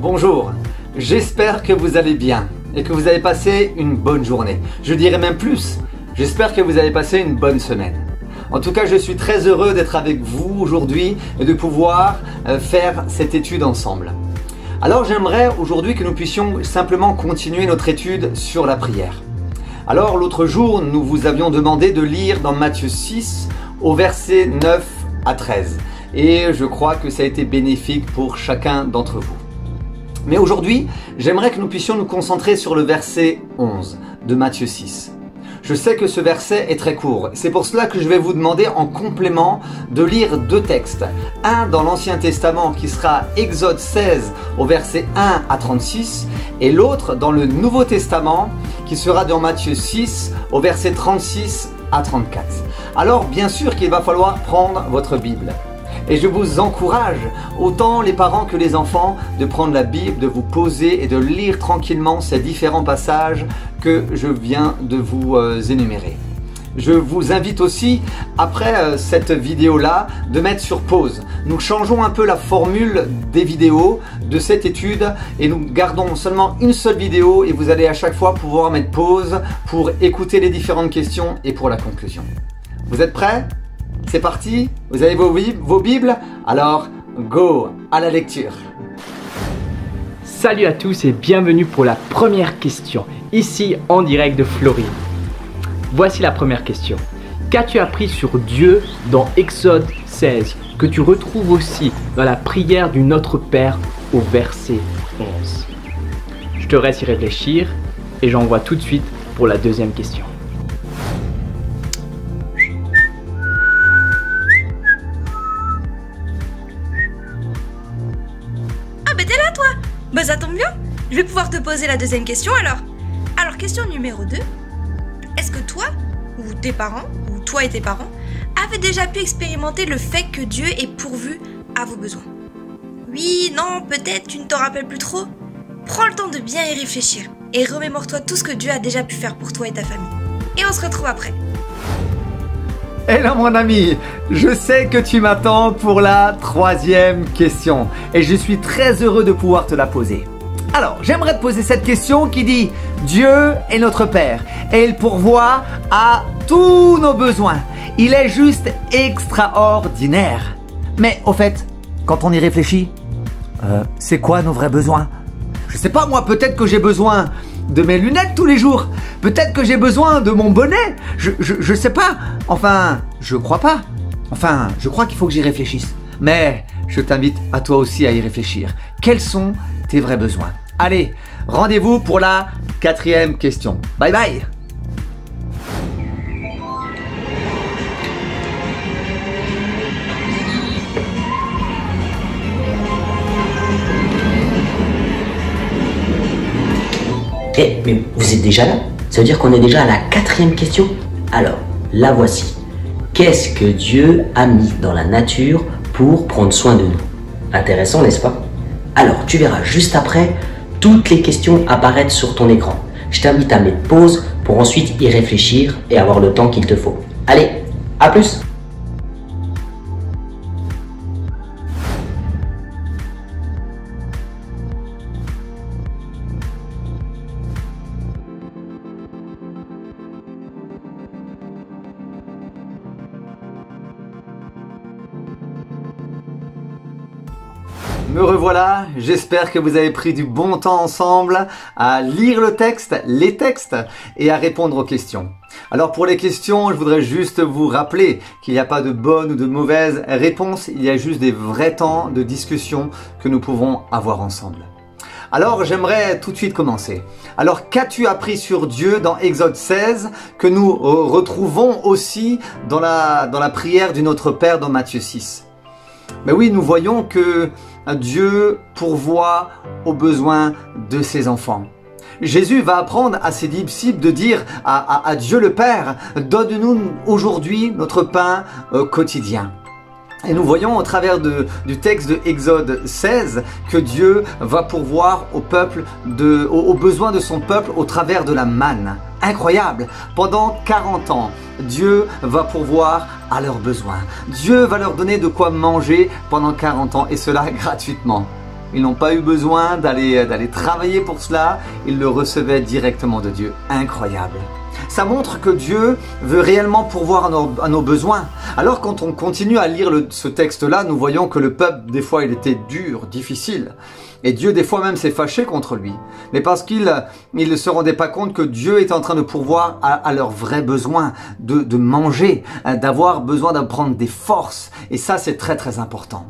Bonjour, j'espère que vous allez bien et que vous avez passé une bonne journée. Je dirais même plus, j'espère que vous avez passé une bonne semaine. En tout cas, je suis très heureux d'être avec vous aujourd'hui et de pouvoir faire cette étude ensemble. Alors j'aimerais aujourd'hui que nous puissions simplement continuer notre étude sur la prière. Alors l'autre jour, nous vous avions demandé de lire dans Matthieu 6 au verset 9 à 13. Et je crois que ça a été bénéfique pour chacun d'entre vous. Mais aujourd'hui, j'aimerais que nous puissions nous concentrer sur le verset 11 de Matthieu 6. Je sais que ce verset est très court. C'est pour cela que je vais vous demander en complément de lire deux textes. Un dans l'Ancien Testament qui sera Exode 16 au verset 1 à 36 et l'autre dans le Nouveau Testament qui sera dans Matthieu 6 au verset 36 à 34. Alors bien sûr qu'il va falloir prendre votre Bible. Et je vous encourage, autant les parents que les enfants, de prendre la Bible, de vous poser et de lire tranquillement ces différents passages que je viens de vous énumérer. Je vous invite aussi, après cette vidéo-là, de mettre sur pause. Nous changeons un peu la formule des vidéos de cette étude et nous gardons seulement une seule vidéo et vous allez à chaque fois pouvoir mettre pause pour écouter les différentes questions et pour la conclusion. Vous êtes prêts ? C'est parti, vous avez vos Bibles? Alors, go à la lecture. Salut à tous et bienvenue pour la première question, ici en direct de Floride. Voici la première question. Qu'as-tu appris sur Dieu dans Exode 16, que tu retrouves aussi dans la prière du Notre Père au verset 11? Je te laisse y réfléchir et j'envoie tout de suite pour la deuxième question. Bah ça tombe bien, je vais pouvoir te poser la deuxième question alors. Alors question numéro 2, est-ce que toi, ou tes parents, ou toi et tes parents, avez déjà pu expérimenter le fait que Dieu est pourvu à vos besoins? Oui, non, peut-être tu ne t'en rappelles plus trop. Prends le temps de bien y réfléchir et remémore-toi tout ce que Dieu a déjà pu faire pour toi et ta famille. Et on se retrouve après. Et là mon ami, je sais que tu m'attends pour la troisième question et je suis très heureux de pouvoir te la poser. Alors, j'aimerais te poser cette question qui dit « Dieu est notre Père et il pourvoit à tous nos besoins. Il est juste extraordinaire. » Mais au fait, quand on y réfléchit, c'est quoi nos vrais besoins? Je sais pas moi, peut-être que j'ai besoin de mes lunettes tous les jours. Peut-être que j'ai besoin de mon bonnet. Je sais pas. Enfin, je crois pas. Enfin, je crois qu'il faut que j'y réfléchisse. Mais je t'invite à toi aussi à y réfléchir. Quels sont tes vrais besoins? Allez, rendez-vous pour la quatrième question. Bye bye. Eh, mais vous êtes déjà là? Ça veut dire qu'on est déjà à la quatrième question? Alors, la voici. Qu'est-ce que Dieu a mis dans la nature pour prendre soin de nous? Intéressant, n'est-ce pas? Alors, tu verras juste après toutes les questions apparaître sur ton écran. Je t'invite à mettre pause pour ensuite y réfléchir et avoir le temps qu'il te faut. Allez, à plus! Me revoilà, j'espère que vous avez pris du bon temps ensemble à lire le texte, les textes et à répondre aux questions. Alors pour les questions, je voudrais juste vous rappeler qu'il n'y a pas de bonne ou de mauvaise réponse, il y a juste des vrais temps de discussion que nous pouvons avoir ensemble. Alors j'aimerais tout de suite commencer. Alors qu'as-tu appris sur Dieu dans Exode 16 que nous retrouvons aussi dans la prière du Notre Père dans Matthieu 6? Mais oui, nous voyons que Dieu pourvoit aux besoins de ses enfants. Jésus va apprendre à ses disciples de dire à Dieu le Père, donne-nous aujourd'hui notre pain quotidien. Et nous voyons au travers du texte de Exode 16 que Dieu va pourvoir aux besoins de son peuple au travers de la manne. Incroyable! Pendant 40 ans, Dieu va pourvoir à leurs besoins. Dieu va leur donner de quoi manger pendant 40 ans et cela gratuitement. Ils n'ont pas eu besoin d'aller travailler pour cela. Ils le recevaient directement de Dieu. Incroyable. Ça montre que Dieu veut réellement pourvoir à nos besoins. Alors quand on continue à lire ce texte-là, nous voyons que le peuple, des fois, il était dur, difficile. Et Dieu, des fois même, s'est fâché contre lui. Mais parce qu'il ne se rendait pas compte que Dieu était en train de pourvoir à leurs vrais besoins, de manger, d'avoir besoin de prendre des forces. Et ça, c'est très très important.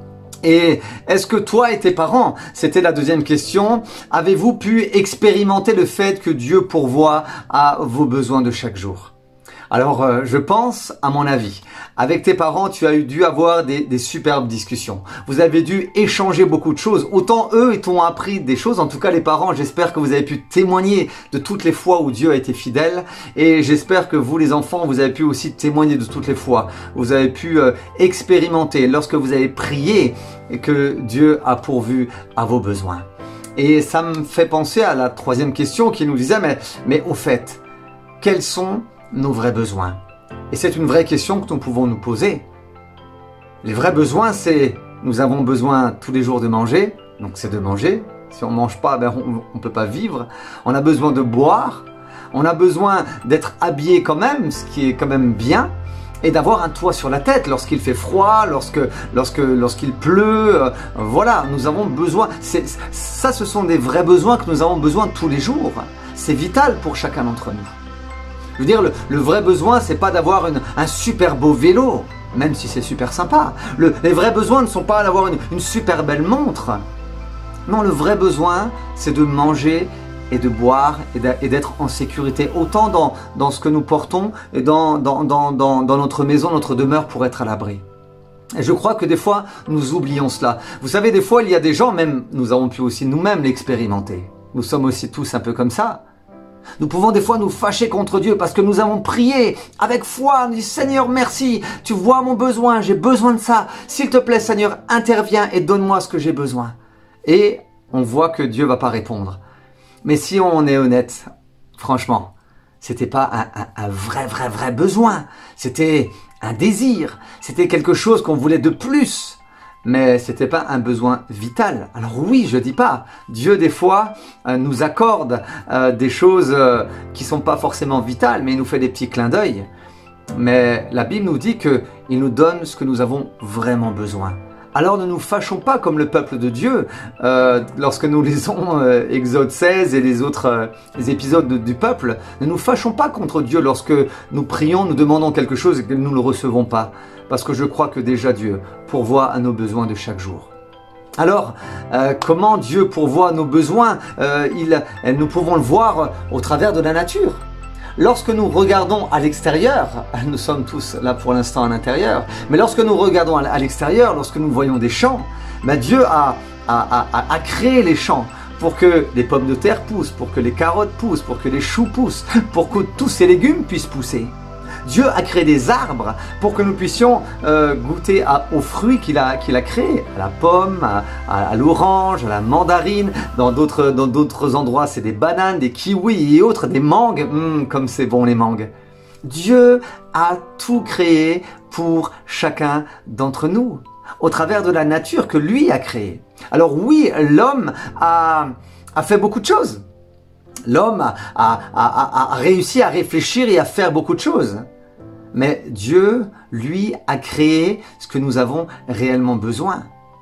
Et est-ce que toi et tes parents, c'était la deuxième question, avez-vous pu expérimenter le fait que Dieu pourvoit à vos besoins de chaque jour? Alors, je pense, à mon avis, avec tes parents, tu as dû avoir des superbes discussions. Vous avez dû échanger beaucoup de choses. Autant eux, ils t'ont appris des choses. En tout cas, les parents, j'espère que vous avez pu témoigner de toutes les fois où Dieu a été fidèle. Et j'espère que vous, les enfants, vous avez pu aussi témoigner de toutes les fois. Vous avez pu expérimenter lorsque vous avez prié et que Dieu a pourvu à vos besoins. Et ça me fait penser à la troisième question qui nous disait, mais au fait, quels sont nos vrais besoins? Et c'est une vraie question que nous pouvons nous poser. Les vrais besoins, c'est, nous avons besoin tous les jours de manger, donc c'est de manger. Si on ne mange pas, on ne peut pas vivre. On a besoin de boire, on a besoin d'être habillé quand même, ce qui est quand même bien, et d'avoir un toit sur la tête lorsqu'il fait froid, lorsqu'il pleut. Voilà, nous avons besoin. Ça, ce sont des vrais besoins que nous avons besoin tous les jours. C'est vital pour chacun d'entre nous. Je veux dire, le vrai besoin, c'est pas d'avoir un super beau vélo, même si c'est super sympa. Les vrais besoins ne sont pas d'avoir une super belle montre. Non, le vrai besoin, c'est de manger et de boire et d'être en sécurité, autant dans ce que nous portons et dans notre maison, notre demeure pour être à l'abri. Et je crois que des fois, nous oublions cela. Vous savez, des fois, il y a des gens, même nous avons pu aussi nous-mêmes l'expérimenter. Nous sommes aussi tous un peu comme ça. Nous pouvons des fois nous fâcher contre Dieu parce que nous avons prié avec foi. On dit, Seigneur, merci, tu vois mon besoin, j'ai besoin de ça. S'il te plaît, Seigneur, interviens et donne-moi ce que j'ai besoin. Et on voit que Dieu ne va pas répondre. Mais si on est honnête, franchement, c'était pas un vrai besoin. C'était un désir. C'était quelque chose qu'on voulait de plus. Mais c'était pas un besoin vital. Alors oui, je dis pas. Dieu, des fois, nous accorde des choses qui sont pas forcément vitales, mais il nous fait des petits clins d'œil. Mais la Bible nous dit qu'il nous donne ce que nous avons vraiment besoin. Alors ne nous fâchons pas comme le peuple de Dieu lorsque nous lisons Exode 16 et les autres épisodes du peuple. Ne nous fâchons pas contre Dieu lorsque nous prions, nous demandons quelque chose et que nous ne le recevons pas. Parce que je crois que déjà Dieu pourvoit à nos besoins de chaque jour. Alors, comment Dieu pourvoit à nos besoins? Nous pouvons le voir au travers de la nature. Lorsque nous regardons à l'extérieur, nous sommes tous là pour l'instant à l'intérieur, mais lorsque nous regardons à l'extérieur, lorsque nous voyons des champs, Dieu a créé les champs pour que les pommes de terre poussent, pour que les carottes poussent, pour que les choux poussent, pour que tous ces légumes puissent pousser. Dieu a créé des arbres pour que nous puissions goûter aux fruits qu'il a créés, à la pomme, à l'orange, à la mandarine. Dans d'autres endroits, c'est des bananes, des kiwis et autres, des mangues. Comme c'est bon les mangues. Dieu a tout créé pour chacun d'entre nous, au travers de la nature que lui a créée. Alors oui, l'homme a fait beaucoup de choses. L'homme a réussi à réfléchir et à faire beaucoup de choses. Mais Dieu, lui, a créé ce que nous avons réellement besoin.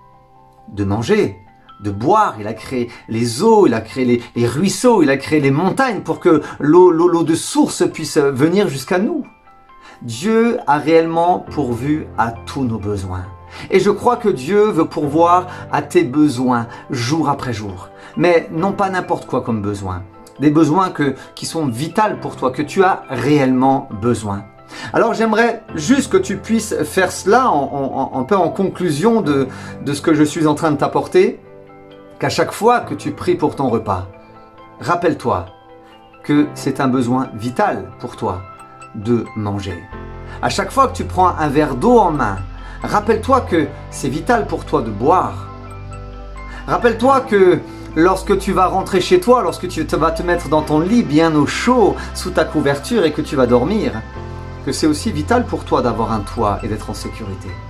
De manger, de boire. Il a créé les eaux, il a créé les ruisseaux, il a créé les montagnes pour que l'eau de source puisse venir jusqu'à nous. Dieu a réellement pourvu à tous nos besoins. Et je crois que Dieu veut pourvoir à tes besoins jour après jour. Mais non pas n'importe quoi comme besoin. Des besoins qui sont vitaux pour toi, que tu as réellement besoin. Alors j'aimerais juste que tu puisses faire cela un peu en conclusion de ce que je suis en train de t'apporter, qu'à chaque fois que tu pries pour ton repas, rappelle-toi que c'est un besoin vital pour toi de manger. À chaque fois que tu prends un verre d'eau en main, rappelle-toi que c'est vital pour toi de boire. Rappelle-toi que lorsque tu vas rentrer chez toi, lorsque tu vas te mettre dans ton lit bien au chaud, sous ta couverture et que tu vas dormir, que c'est aussi vital pour toi d'avoir un toit et d'être en sécurité.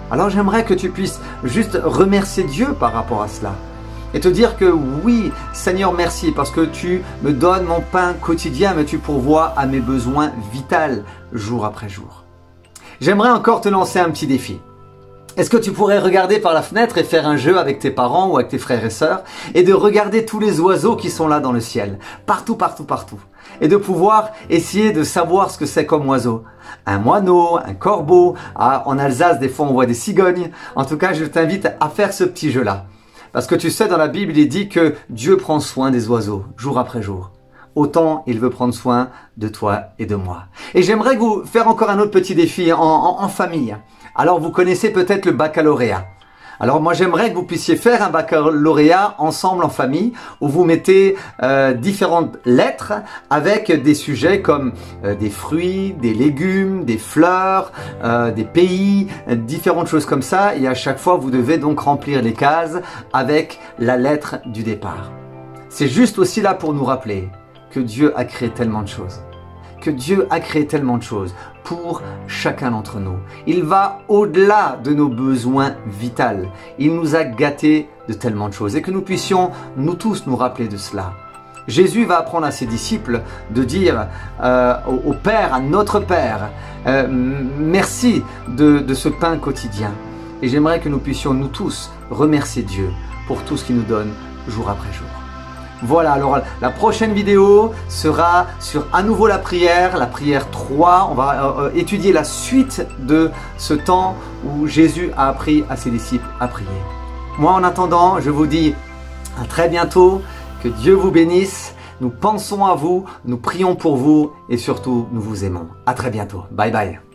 Alors j'aimerais que tu puisses juste remercier Dieu par rapport à cela. Et te dire que oui, Seigneur, merci parce que tu me donnes mon pain quotidien, mais tu pourvois à mes besoins vitaux jour après jour. J'aimerais encore te lancer un petit défi. Est-ce que tu pourrais regarder par la fenêtre et faire un jeu avec tes parents ou avec tes frères et sœurs et de regarder tous les oiseaux qui sont là dans le ciel, partout, partout, partout, et de pouvoir essayer de savoir ce que c'est comme oiseau. Un moineau, un corbeau, en Alsace des fois on voit des cigognes. En tout cas, je t'invite à faire ce petit jeu-là. Parce que tu sais, dans la Bible, il dit que Dieu prend soin des oiseaux, jour après jour. Autant il veut prendre soin de toi et de moi. Et j'aimerais vous faire encore un autre petit défi en famille. Alors vous connaissez peut-être le baccalauréat. Alors moi j'aimerais que vous puissiez faire un baccalauréat ensemble en famille où vous mettez différentes lettres avec des sujets comme des fruits, des légumes, des fleurs, des pays, différentes choses comme ça. Et à chaque fois vous devez donc remplir les cases avec la lettre du départ. C'est juste aussi là pour nous rappeler que Dieu a créé tellement de choses. Que Dieu a créé tellement de choses pour chacun d'entre nous. Il va au-delà de nos besoins vitaux. Il nous a gâtés de tellement de choses et que nous puissions nous tous nous rappeler de cela. Jésus va apprendre à ses disciples de dire au Père, à notre Père, merci de ce pain quotidien. Et j'aimerais que nous puissions nous tous remercier Dieu pour tout ce qu'il nous donne jour après jour. Voilà, alors la prochaine vidéo sera sur à nouveau la prière 3. On va étudier la suite de ce temps où Jésus a appris à ses disciples à prier. Moi, en attendant, je vous dis à très bientôt, que Dieu vous bénisse. Nous pensons à vous, nous prions pour vous et surtout, nous vous aimons. À très bientôt. Bye bye.